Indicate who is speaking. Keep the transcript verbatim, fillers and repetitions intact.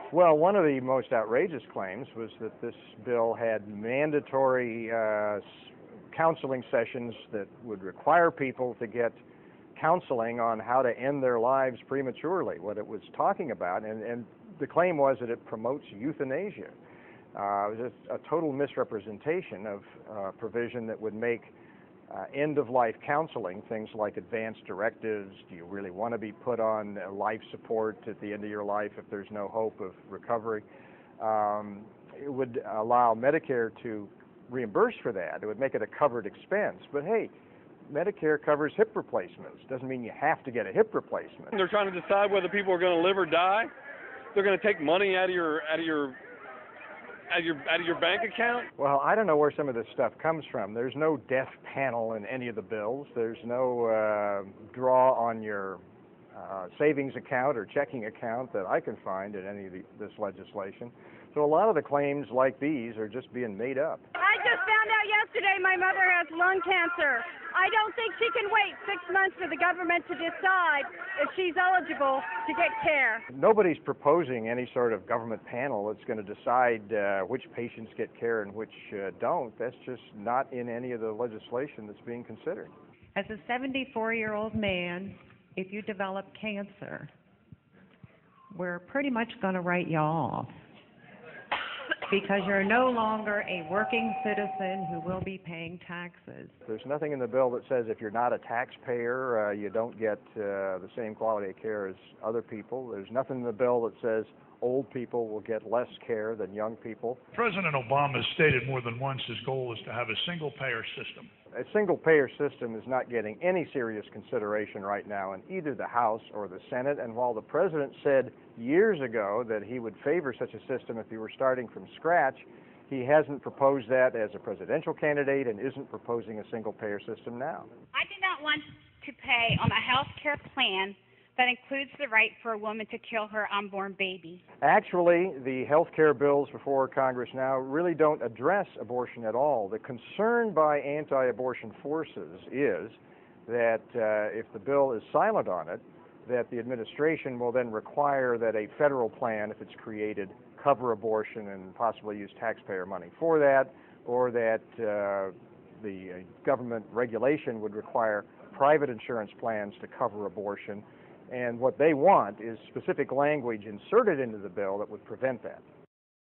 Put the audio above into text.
Speaker 1: Well, one of the most outrageous claims was that this bill had mandatory uh, counseling sessions that would require people to get counseling on how to end their lives prematurely. What it was talking about, and, and the claim was that it promotes euthanasia. Uh, it was a, a total misrepresentation of uh, provision that would make uh, end-of-life counseling, things like advance directives. Do you really want to be put on life support at the end of your life if there's no hope of recovery? Um, it would allow Medicare to reimburse for that. It would make it a covered expense. But hey, Medicare covers hip replacements. Doesn't mean you have to get a hip replacement.
Speaker 2: They're trying to decide whether people are going to live or die. They're going to take money out of your out of your out of your out of your bank account.
Speaker 1: Well, I don't know where some of this stuff comes from. There's no death panel in any of the bills. There's no uh, draw on your uh, savings account or checking account that I can find in any of the, this legislation. So a lot of the claims like these are just being made up.
Speaker 3: I just found out yesterday my mother has lung cancer. I don't think she can wait six months for the government to decide if she's eligible to get care.
Speaker 1: Nobody's proposing any sort of government panel that's going to decide uh, which patients get care and which uh, don't. That's just not in any of the legislation that's being considered.
Speaker 4: As a seventy-four-year-old man, if you develop cancer, we're pretty much going to write you off, because you're no longer a working citizen who will be paying taxes.
Speaker 1: There's nothing in the bill that says if you're not a taxpayer, uh, you don't get uh, the same quality of care as other people. There's nothing in the bill that says old people will get less care than young people.
Speaker 5: President Obama has stated more than once his goal is to have a single-payer system.
Speaker 1: A single-payer system is not getting any serious consideration right now in either the House or the Senate, and while the President said years ago that he would favor such a system if he were starting from scratch, he hasn't proposed that as a presidential candidate and isn't proposing a single-payer system now.
Speaker 6: I do not want to pay on a health care plan that includes the right for a woman to kill her unborn baby.
Speaker 1: Actually, the health care bills before Congress now really don't address abortion at all. The concern by anti-abortion forces is that uh, if the bill is silent on it, that the administration will then require that a federal plan, if it's created, cover abortion and possibly use taxpayer money for that, or that uh, the government regulation would require private insurance plans to cover abortion. And what they want is specific language inserted into the bill that would prevent that.